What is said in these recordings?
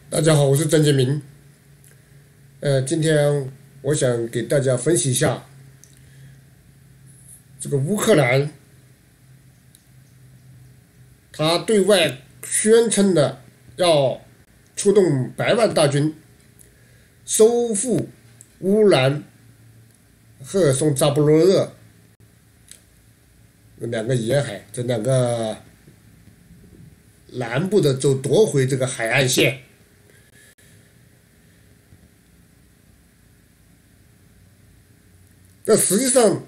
大家好，我是郑建明。今天我想给大家分析一下这个乌克兰，他对外宣称的要出动100万大军收复乌兰赫尔松扎波罗热两个沿海，这两个南部的州夺回这个海岸线。但实际上，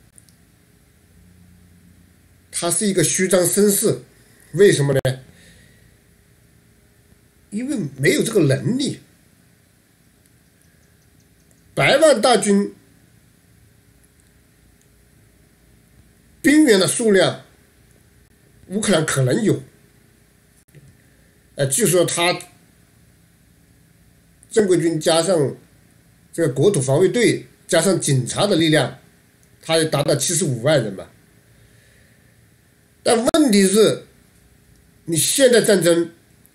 它是一个虚张声势，为什么呢？因为没有这个能力。100万大军兵员的数量，乌克兰可能有，据说他正规军加上这个国土防卫队加上警察的力量，他也达到75万人嘛。但问题是，你现代战争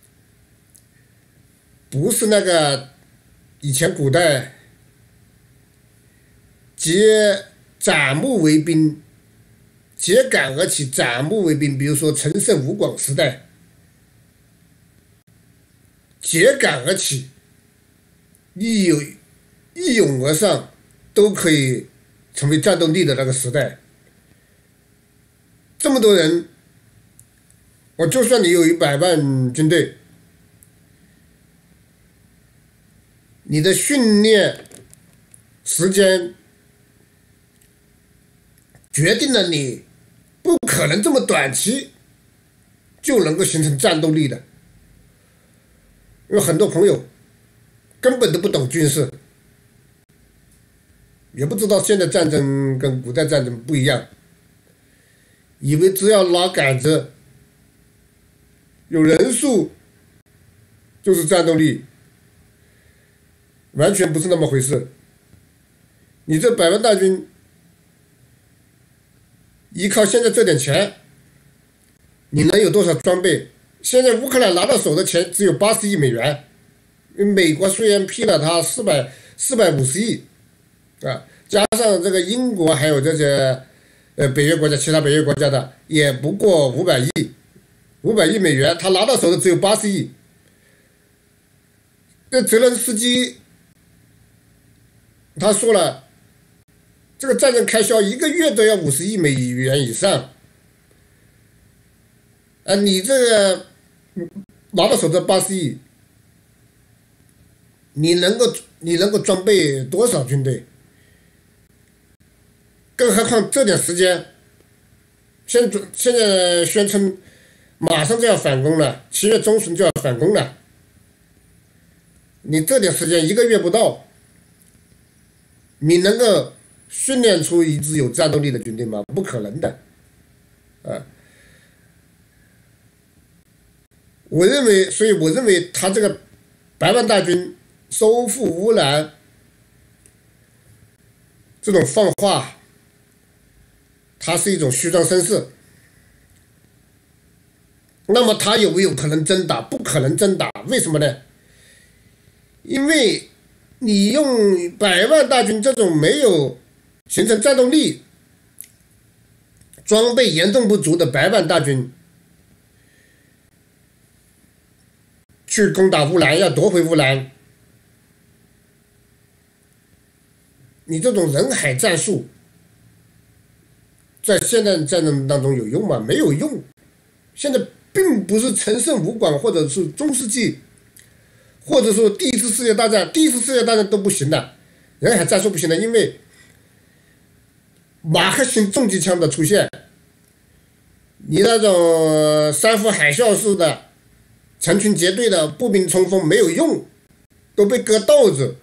不是那个以前古代结斩木为兵，秸秆而起，斩木为兵。比如说陈胜吴广时代，秸秆而起，一涌而上，都可以成为战斗力的那个时代。这么多人，我就算你有100万军队，你的训练时间决定了你不可能这么短期就能够形成战斗力的。因为很多朋友根本都不懂军事，也不知道现在战争跟古代战争不一样，以为只要拿杆子有人数就是战斗力，完全不是那么回事。你这100万大军依靠现在这点钱，你能有多少装备？现在乌克兰拿到手的钱只有80亿美元，美国虽然批了他450亿啊，加上这个英国还有这些北约国家，其他北约国家的也不过500亿美元，他拿到手的只有80亿。这泽连斯基他说了，这个战争开销1个月都要50亿美元以上。你这个拿到手的80亿，你能够装备多少军队？更何况这点时间，现在宣称马上就要反攻了，7月中旬就要反攻了。你这点时间1个月不到，你能够训练出一支有战斗力的军队吗？不可能的，所以我认为他这个100万大军收复乌兰这种放话，它是一种虚张声势。那么他有没有可能真打？不可能真打，为什么呢？因为你用100万大军这种没有形成战斗力、装备严重不足的100万大军去攻打乌兰，要夺回乌兰，你这种人海战术在现代战争当中有用吗？没有用。现在并不是陈胜吴广或者是中世纪，或者说第一次世界大战都不行的，人海战术不行的，因为马克沁重机枪的出现，你那种山呼海啸式的成群结队的步兵冲锋没有用，都被割豆子。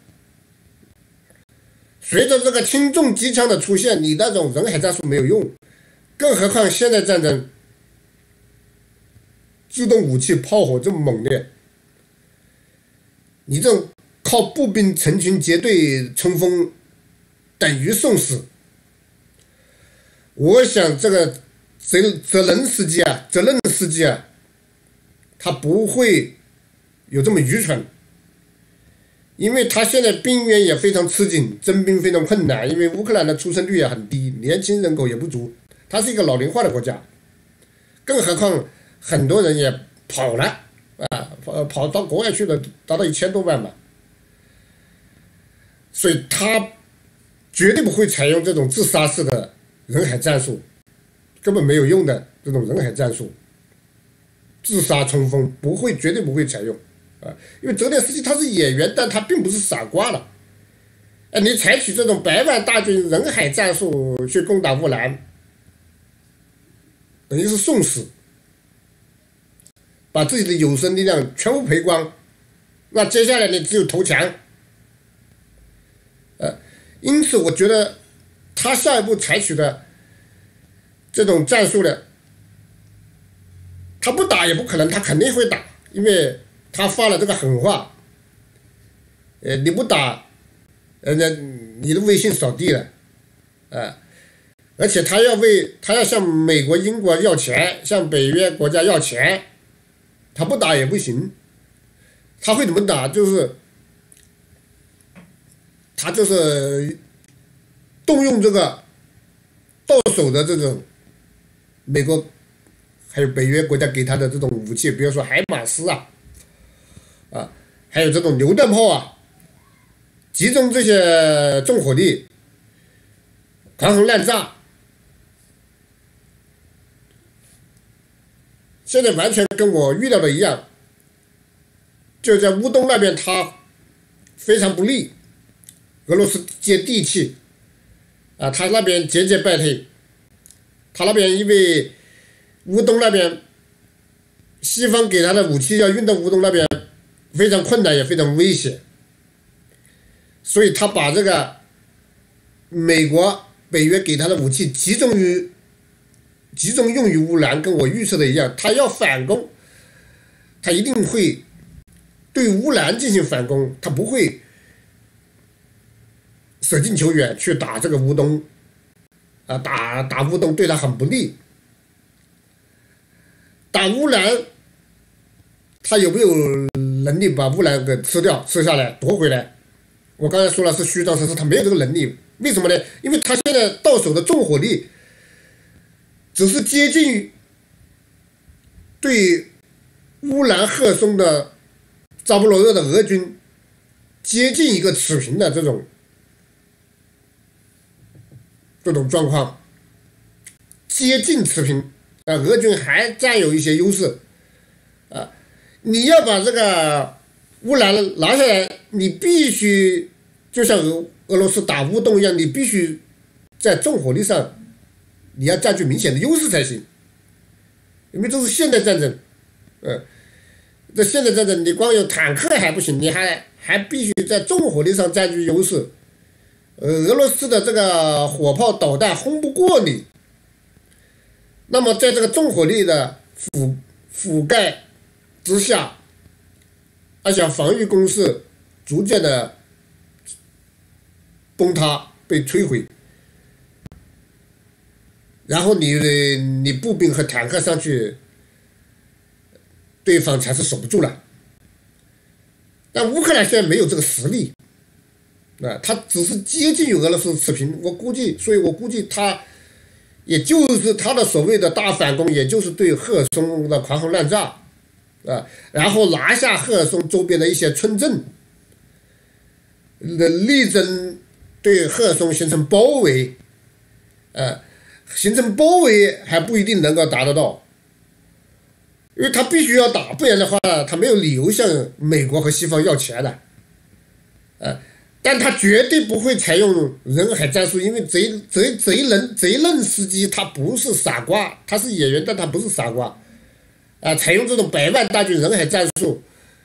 随着这个轻重机枪的出现，你那种人海战术没有用，更何况现代战争自动武器炮火这么猛烈，你这种靠步兵成群结队冲锋等于送死。我想这个泽连斯基啊，他不会有这么愚蠢因为他现在兵源也非常吃紧，征兵非常困难，因为乌克兰的出生率也很低，年轻人口也不足，它是一个老龄化的国家，更何况很多人也跑了啊，跑到国外去了，达到1000多万吧，所以他绝对不会采用这种自杀式的人海战术，根本没有用的这种人海战术，自杀冲锋绝对不会采用啊，因为泽连斯基他是演员，但他并不是傻瓜了。你采取这种100万大军人海战术去攻打乌兰，等于是送死，把自己的有生力量全部赔光，那接下来你只有投降。因此我觉得他下一步采取的这种战术呢，他不打也不可能，他肯定会打，因为他发了这个狠话，你不打，你的威信扫地了，而且他要向美国、英国要钱，向北约国家要钱，他不打也不行，他会怎么打？他就是动用这个到手的这种美国还有北约国家给他的这种武器，比如说海马斯还有这种榴弹炮集中这些重火力，狂轰滥炸。现在完全跟我预料的一样，就在乌东那边他非常不利，俄罗斯接地气他那边节节败退，他那边因为乌东那边西方给他的武器要运到乌东那边非常困难也非常危险，所以他把这个美国北约给他的武器集中用于乌兰，跟我预测的一样，他要反攻，他一定会对乌兰进行反攻，他不会舍近求远去打这个乌东打乌东对他很不利。打乌兰，他有没有能力把乌兰给吃下来夺回来？我刚才说了是虚张声势，他没有这个能力。为什么呢？因为他现在到手的重火力只是接近于对乌兰赫松的扎波罗热的俄军接近一个持平的这种状况，接近持平俄军还占有一些优势你要把这个乌兰拿下来，你必须就像俄罗斯打乌东一样，你必须在重火力上你要占据明显的优势才行，因为这是现代战争这现代战争你光有坦克还不行，你还必须在重火力上占据优势，俄罗斯的这个火炮导弹轰不过你，那么在这个重火力的覆盖之下，而且防御工事逐渐的崩塌被摧毁，然后你步兵和坦克上去，对方才是守不住了。但乌克兰现在没有这个实力他只是接近于俄罗斯持平，所以我估计他也就是他的所谓的大反攻，也就是对赫松的狂轰滥炸然后拿下赫松周边的一些村镇，力争对赫松形成包围形成包围还不一定能够达得到，因为他必须要打，不然的话他没有理由向美国和西方要钱的但他绝对不会采用人海战术，因为贼愣司机他不是傻瓜，他是演员，但他不是傻瓜采用这种100万大军人海战术，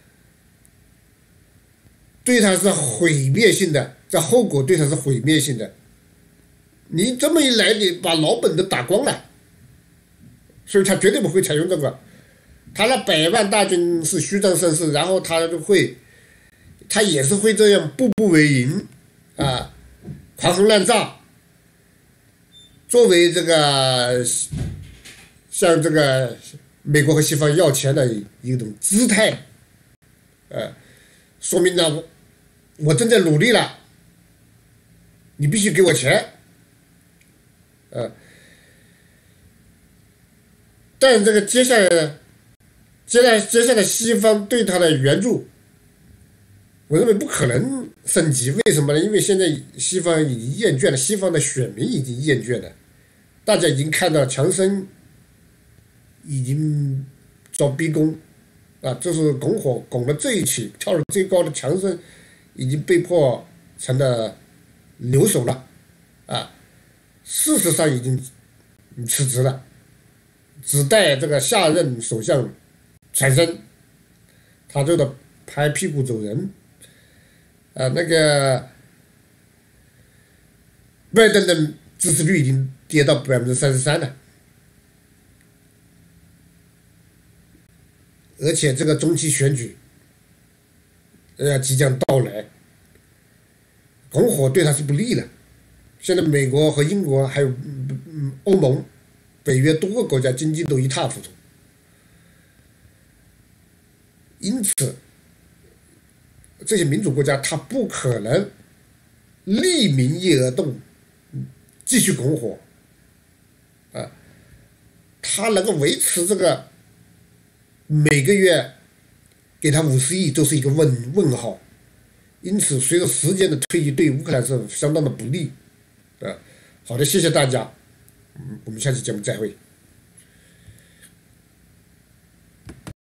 对他是毁灭性的，这后果对他是毁灭性的。你这么一来，你把老本都打光了，所以他绝对不会采用这个。他那100万大军是虚张声势，然后他也是会这样步步为营狂轰滥炸，作为这个向这个美国和西方要钱的一种姿态说明了我正在努力了，你必须给我钱，但这个接下来西方对他的援助，我认为不可能升级。为什么呢？因为现在西方已经厌倦了，西方的选民已经厌倦了，大家已经看到强生已经遭逼宫啊，这是拱火拱得最起、跳得最高的强生已经被迫成了留守了啊，事实上已经辞职了，只待这个下任首相产生，他就得拍屁股走人。那个拜登的支持率已经跌到33%了，而且这个中期选举即将到来，拱火对他是不利的。现在美国和英国还有欧盟、北约多个国家经济都一塌糊涂，因此这些民主国家他不可能利民意而动，继续拱火他能够维持这个每个月给他50亿都是一个问号，因此随着时间的推移，对乌克兰是相当的不利好的，谢谢大家，我们下期节目再会。